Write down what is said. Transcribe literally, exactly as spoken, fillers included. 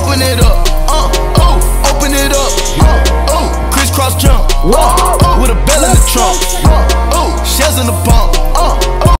open it up, uh, oh, open it up, uh, oh, crisscross jump, uh, oh, with a bell in the trunk, uh, oh, shells in the pump, uh,